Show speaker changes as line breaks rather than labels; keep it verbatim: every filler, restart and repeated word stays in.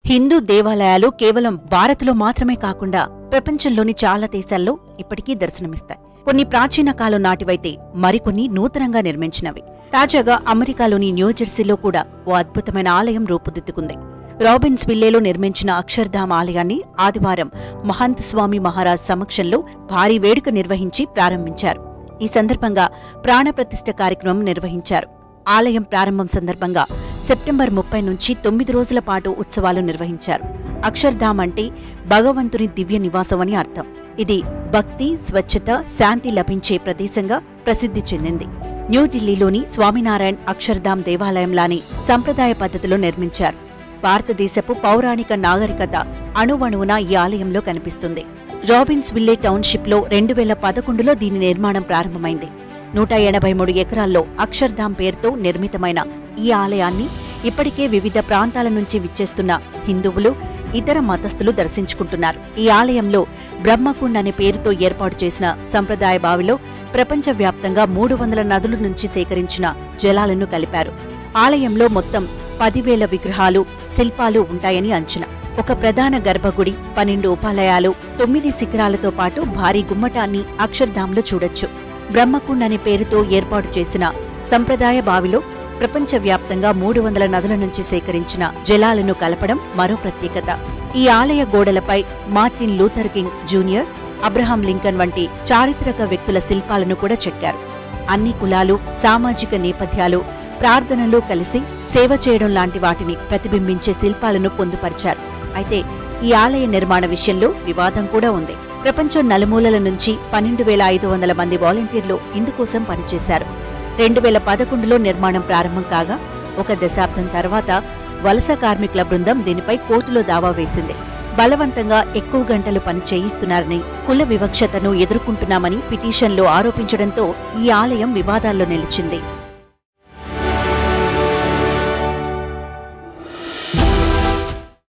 హిందూ దేవాలయాలు కేవలం భారత్లో మాత్రమే కాకుండా ప్రపంచంలోని చాలా దేశాల్లో ఇప్పటికీ దర్శనమిస్తాయి. కొన్ని ప్రాచీన కాలం నాటివైతే మరికొన్ని నూతనంగా నిర్మించినవి. తాజాగా అమెరికాలోని న్యూజెర్సీలో కూడా ఓ అద్భుతమైన ఆలయం రూపుదిద్దుకుంది. రాబిన్స్ విల్లేలో నిర్మించిన అక్షర్ధామ్ ఆలయాన్ని ఆదివారం మహంత్ స్వామి మహారాజ్ సమక్షంలో భారీ వేడుక నిర్వహించి ప్రారంభించారు. ఈ సందర్భంగా ప్రాణప్రతిష్ఠ కార్యక్రమం నిర్వహించారు. ఆలయం ప్రారంభం సందర్భంగా సెప్టెంబర్ ముప్పై నుంచి తొమ్మిది రోజుల పాటు ఉత్సవాలు నిర్వహించారు. అక్షర్ధామ్ అంటే భగవంతుని దివ్య నివాసం అని అర్థం. ఇది భక్తి, స్వచ్ఛత, శాంతి లభించే ప్రదేశంగా ప్రసిద్ధి చెందింది. న్యూఢిల్లీలోని స్వామినారాయణ్ అక్షర్ధామ్ దేవాలయంలానే సంప్రదాయ పద్ధతిలో నిర్మించారు. భారతదేశపు పౌరాణిక నాగరికత అణువణువున ఈ ఆలయంలో కనిపిస్తుంది. రాబిన్స్ విల్లే టౌన్షిప్లో రెండు వేల పదకొండులో దీని నిర్మాణం ప్రారంభమైంది. నూట ఎనభై మూడు ఎకరాల్లో అక్షర్ధామ్ పేరుతో నిర్మితమైన ఈ ఆలయాన్ని ఇప్పటికే వివిధ ప్రాంతాల నుంచి విచ్చేస్తున్న హిందువులు, ఇతర మతస్థులు దర్శించుకుంటున్నారు. ఈ ఆలయంలో బ్రహ్మకుండ్ అనే పేరుతో ఏర్పాటు చేసిన సంప్రదాయ బావిలో ప్రపంచవ్యాప్తంగా మూడు వందల నదుల నుంచి సేకరించిన జలాలను కలిపారు. ఆలయంలో మొత్తం పదివేల విగ్రహాలు, శిల్పాలు ఉంటాయని అంచనా. ఒక ప్రధాన గర్భగుడి, పన్నెండు ఉపాలయాలు, తొమ్మిది శిఖరాలతో పాటు భారీ గుమ్మటాన్ని అక్షర్ధామ్లో చూడొచ్చు. బ్రహ్మకుండ్ అనే పేరుతో ఏర్పాటు చేసిన సంప్రదాయ బావిలో ప్రపంచవ్యాప్తంగా మూడు వందల నదుల నుంచి సేకరించిన జలాలను కలపడం మరో ప్రత్యేకత. ఈ ఆలయ గోడలపై Martin Luther King junior, Abraham Lincoln వంటి చారిత్రక వ్యక్తుల శిల్పాలను కూడా చెక్కారు. అన్ని కులాలు, సామాజిక నేపథ్యాలు, ప్రార్థనలు కలిసి సేవ చేయడం లాంటి వాటిని ప్రతిబింబించే శిల్పాలను పొందుపరిచారు. అయితే ఈ ఆలయ నిర్మాణ విషయంలో వివాదం కూడా ఉంది. ప్రపంచం నలుమూలల నుంచి పన్నెండు వేల ఐదు వందల మంది వాలంటీర్లు ఇందుకోసం పనిచేశారు. రెండు వేల పదకొండులో నిర్మాణం ప్రారంభం కాగా ఒక దశాబ్దం తర్వాత వలస కార్మికుల బృందం దీనిపై కోర్టులో దావా వేసింది. బలవంతంగా ఎక్కువ గంటలు పని చేయిస్తున్నారని, కుల వివక్షతను ఎదుర్కొంటున్నామని పిటిషన్లో ఆరోపించడంతో ఈ ఆలయం వివాదాల్లో నిలిచింది.